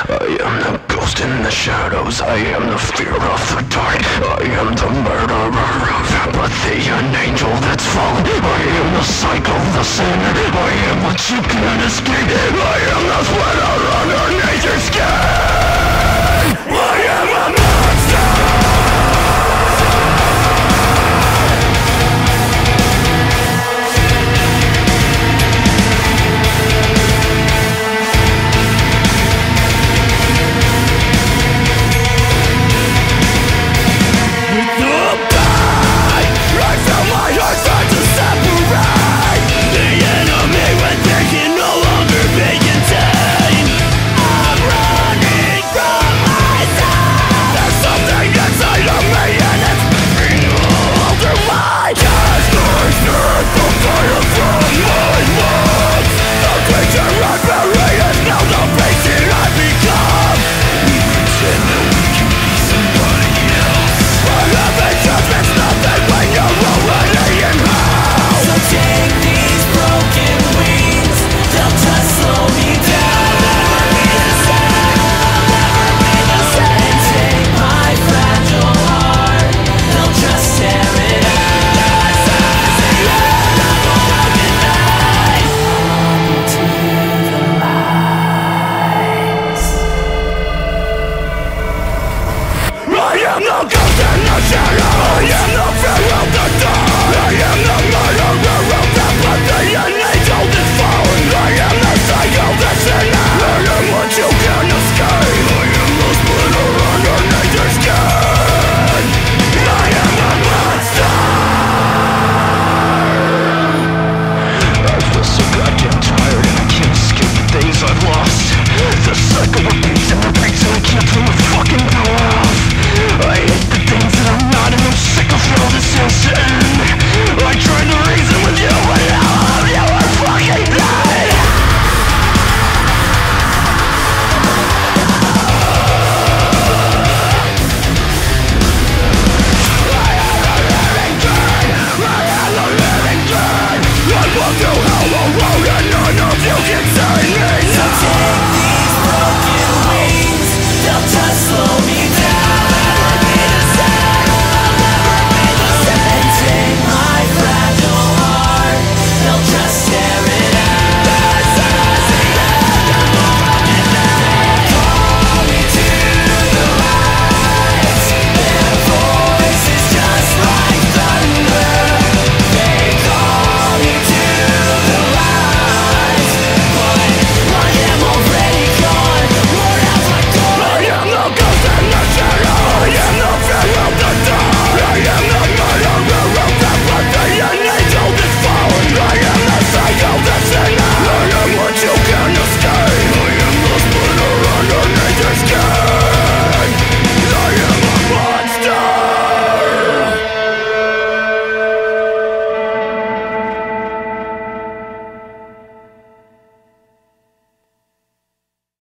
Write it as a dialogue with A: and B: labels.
A: I am the ghost in the shadows, I am the fear of the dark, I am the murderer of apathy, an angel that's fallen. I am the cycle, the sinner, I am what you can't escape. I am the sweater underneath your skin. I am a monster. I am the ghost in the shadow, I am the fear of the